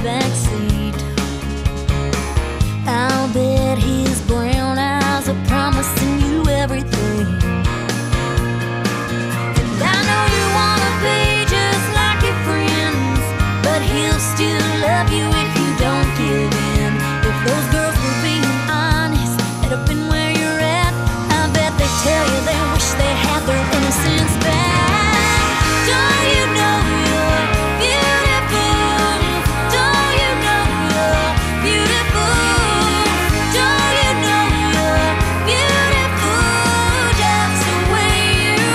backseat. I'll bet his brown eyes are promising you everything. And I know you wanna be just like your friends, but he'll still love you if you don't give in. If those girls were being honest, they'd have been where you're at. I bet they tell you they wish they had their innocence back. Don't you know you're beautiful? Don't you know you're beautiful? Don't you know you're beautiful just the way you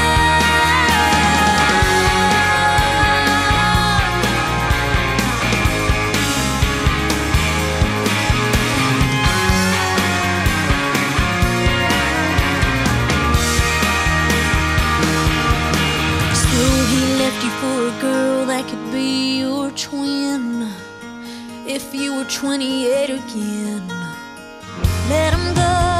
So he left you for a girl that could be your twin. If you were 28 again, let him go.